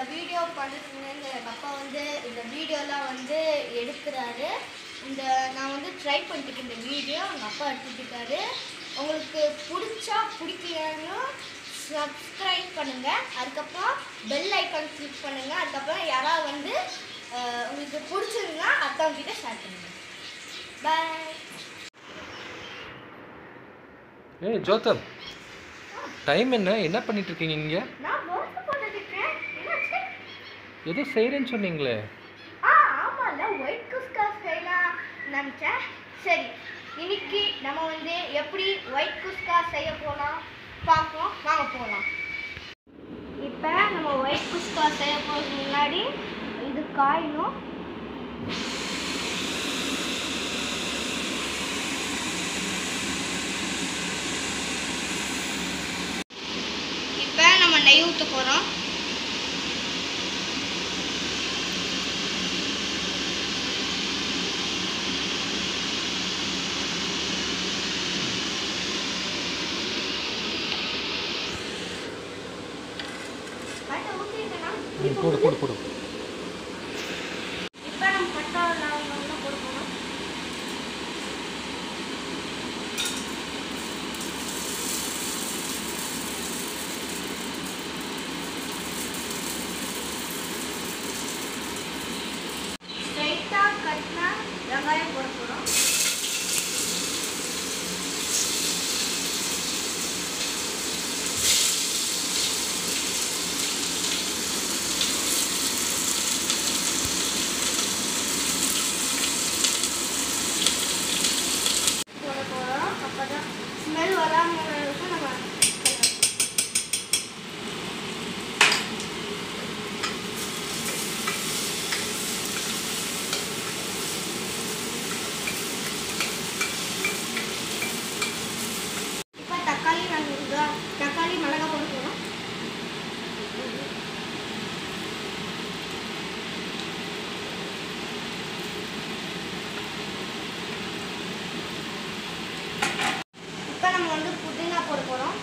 Video பண்ணுறதுன்னு எங்கள் அப்பா வந்து இந்த வீடியோலாம் வந்து எடுக்கிறாரு. நான் வந்து ட்ரை பண்ணிட்டு இந்த வீடியோ எங்கள் அப்பா எடுத்துக்கிட்டாரு. உங்களுக்கு பிடிச்சா பிடிக்கலன்னு சப்ஸ்கிரைப் பண்ணுங்கள். அதுக்கப்புறம் பெல் ஐக்கான் கிளிக் பண்ணுங்கள். அதுக்கப்புறம் யாராவது வந்து உங்களுக்கு பிடிச்சிருந்தா அடுத்தவங்ககிட்ட ஷேர் பண்ணுங்கள். பாய். ஏய் ஜோதம், டைம் என்ன பண்ணிட்டு இருக்கீங்க நீங்க? நான் வொர்க் பண்ணிட்டு இருக்கேன். என்னாச்சு? ஏதோ செய்றேன்னு சொன்னீங்களே. ஆமால, ஒயிட் குஸ்கா செய்யலாம் நினைச்சேன். சரி, இன்னைக்கு நம்ம வந்து எப்படி ஒயிட் குஸ்கா செய்ய போலாம் பார்ப்போம். வாங்க போகலாம். இப்போ நம்ம ஒயிட் குஸ்கா செய்ய போகிறதுக்கு முன்னாடி இது காயணும். இப்போ நம்ம நெய் ஊற்ற போகிறோம். போடு போடு போடு. இப்போ நம்ம பட்டை லவங்கம் போட போகிறோம். ஸ்ட்ரைட்டாக கட்டினா வெங்காயம் போட போகிறோம். அப்பதான் ஸ்மெல் வராமல் இருக்கும். நம்ம இப்போ தக்காளி மிளகாய் போட போகிறோம். இப்போ நம்ம வந்து புதினா போட போகிறோம்.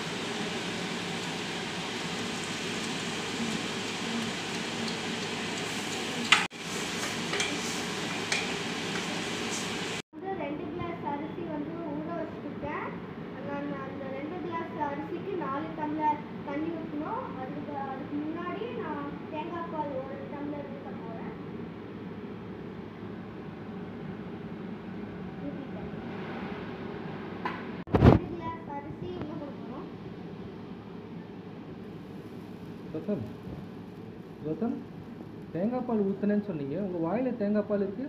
வந்து 2 கிளாஸ் அரிசி வந்து ஊற வச்சுருக்கேன். நான் அந்த 2 கிளாஸ் அரிசிக்கு 4 டம்ளர் தண்ணி ஊற்றணும். அதுக்கு முன்னாடி நான் தேங்காய் பால் 1 டம்ளர் ஊற்ற போகிறேன். ஊற்றிட்டேன். 2 கிளாஸ் அரிசி இன்னும் கொடுக்கணும். ஜோதம், ஜோதம், தேங்காய் பால் ஊற்றுனேன்னு சொன்னீங்க. உங்கள் வாயில் தேங்காய் பால் இருக்கு.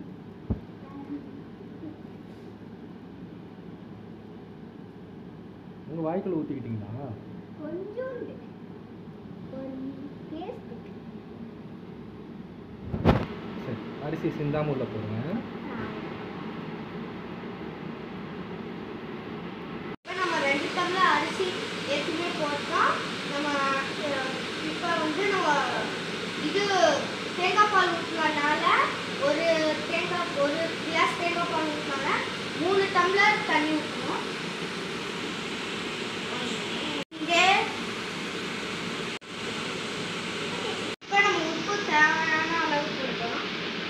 உங்கள் வாய்க்குள்ள ஊற்றிக்கிட்டீங்களா? கொஞ்சம் டேஸ்ட். சரி, அரிசி சிந்தாமல் உள்ள போடுங்க. இப்போ நம்ம 2 டம்ளர் அரிசி ஏற்கனவே போட்டோம். நம்ம இப்போ வந்து நம்ம இது தேங்காய் பால் ஊற்றினால ஒரு கிளாஸ் தேங்காய் பால் ஊற்றினால 3 டம்ளர் தண்ணி ஊற்றணும். இங்கே இப்போ நம்ம உப்பு தேவையான அளவு கொடுக்கணும்.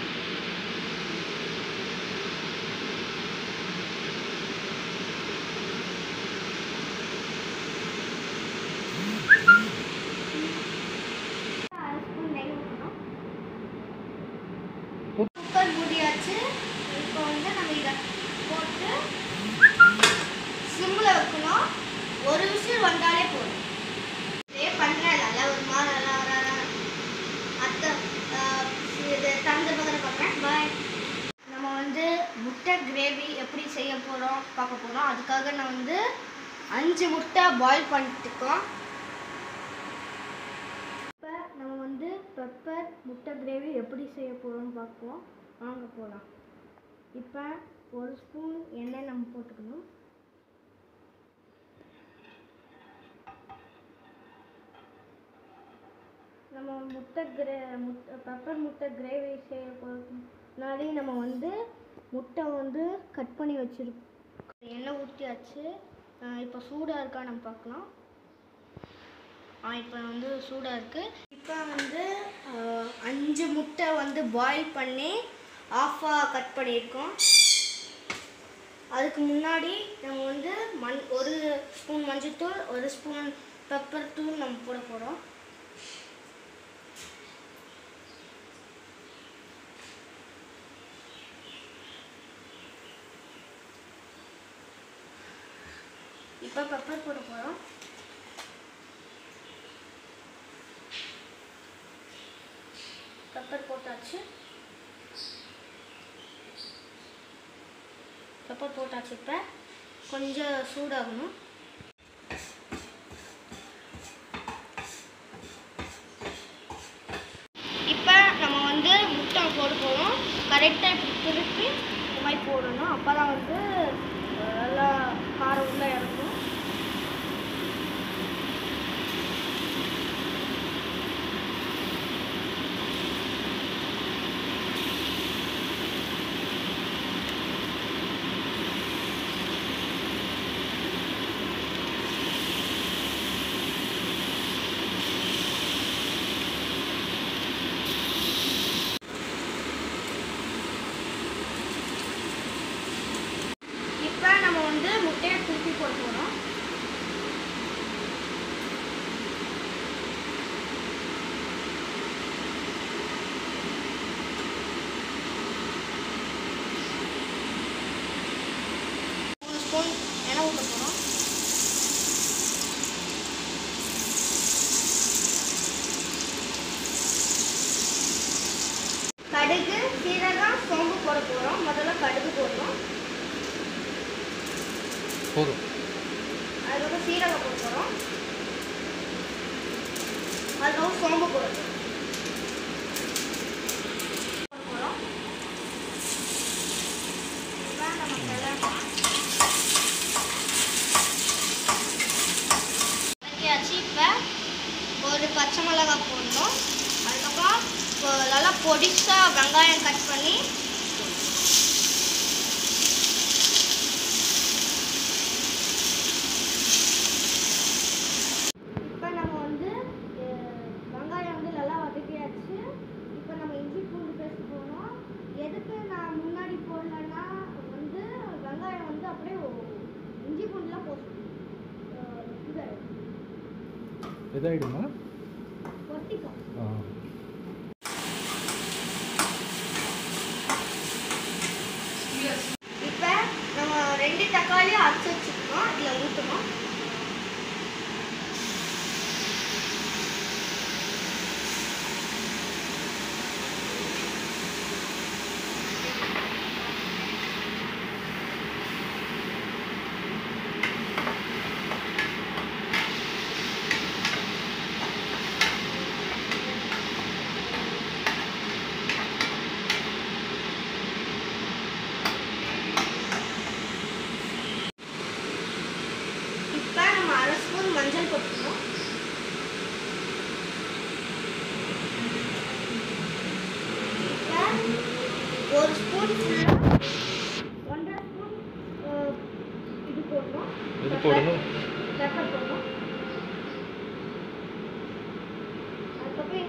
குக்கர் மூடியாச்சு. இப்போ வந்து நம்ம இதை போட்டு சிம்மில் வைக்கணும். ஒரு விசில் வந்தாலே போதும். இதே பண்ணுறேன் ஒரு மாதிரி அத்தை இது தந்த பக்கம் பார்க்குறேன். பாய். நம்ம வந்து முட்டை கிரேவி எப்படி செய்ய போகிறோம் பார்க்க போகிறோம். அதுக்காக நான் வந்து 5 முட்டை பாயில் பண்ணிட்டுருக்கோம். இப்போ நம்ம வந்து பெப்பர் முட்டை கிரேவி எப்படி செய்ய போகிறோம்னு பார்ப்போம். வாங்க போகலாம். இப்போ 1 ஸ்பூன் எண்ணெய் நம்ம போட்டுக்கணும். நம்ம பெப்பர் முட்டை கிரேவி செய்ய போகிறதுக்கு முன்னாடி நம்ம வந்து முட்டை வந்து கட் பண்ணி வச்சுருக்கோம். எண்ணெய் ஊற்றியாச்சு. இப்போ சூடாக இருக்கா நம்ம பார்க்கலாம். இப்போ வந்து சூடாக இருக்குது. இப்போ வந்து 5 முட்டை வந்து பாயில் பண்ணி ஆஃபாக கட் பண்ணியிருக்கோம். அதுக்கு முன்னாடி நம்ம வந்து 1 ஸ்பூன் மஞ்சள்தூள் 1 ஸ்பூன் பெப்பர் தூள் நம்ம போட போகிறோம். இப்போ பெப்பர் போட போகிறோம். பெப்பர் போட்டாச்சு. பெப்பர் போட்டாச்சு. இப்போ கொஞ்சம் சூடாகணும். இப்போ நம்ம வந்து முட்டை போட போகிறோம். கரெக்டாக இப்படி திருப்பி இந்த மாதிரி போடணும். அப்போ தான் வந்து நல்லா காரம் உள்ள இறங்கும். இப்போ நம்ம வந்து முட்டையை திருப்பி போட போகிறோம். ஒரு ஸ்பூன் எண்ணெய் ஊற்ற போகிறோம். கடுகு சீரகம் சோம்பு போட போகிறோம். முதல்ல கடுகு போடுறோம். போதும். அதுக்கப்புறம் சீரகம் போட போகிறோம். அதுக்கப்புறம் சோம்பு போட போகிறோம். நம்ம கிளறலாம். வதக்கியாச்சு. இப்போ ஒரு பச்சை மிளகாய் போடணும். அதுக்கப்புறம் நல்லா பொடிசாக வெங்காயம் கட் பண்ணி இப்போ நம்ம வந்து வெங்காயம் வந்து நல்லா வதக்கியாச்சு. இப்போ நம்ம இஞ்சி பூண்டு பேஸ்ட் போடணும். எதுக்கு நான் முன்னாடி போடலன்னா வந்து வெங்காயம் வந்து அப்படியே இஞ்சி பூண்டுலாம் போடணும். இதாயிடுமா? கொட்டிக்கும். இப்போ நம்ம 2 தக்காளி அரைச்சி வச்சுக்கணும். இதில் ஊற்றணும். இப்போ நம்ம 1/2 ஸ்பூன் மஞ்சள் போட்டுக்கணும். இப்போ 1 ஸ்பூன் ஃபுல்லாக 1.5 ஸ்பூன் இது போடணும். பெப்பர் போடணும். அதுக்கப்புறம்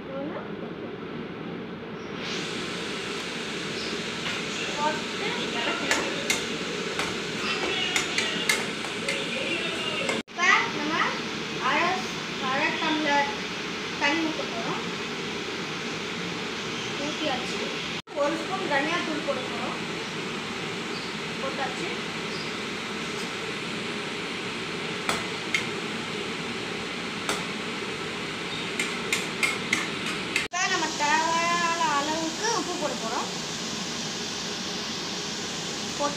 போட்டு இறக்கணும். இப்போ நம்ம அரை டம்ளர் தண்ணி ஊற்ற போகிறோம். ஊற்றியாச்சு. 1 ஸ்பூன் தனியாத்தூள் போட போகிறோம். போட்டாச்சு. இப்போ நம்ம தேவையான அளவுக்கு உப்பு போட போகிறோம். போட்டு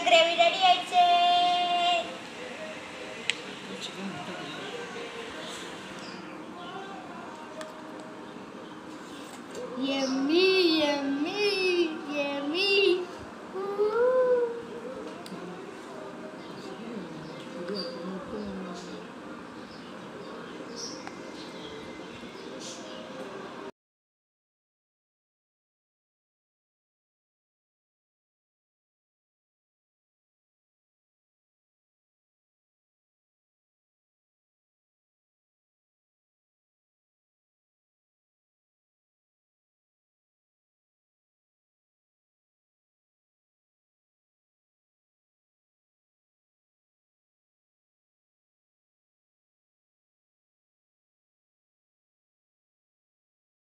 கிரேவி ரெடி ஆயிடுச்சு. எம்மி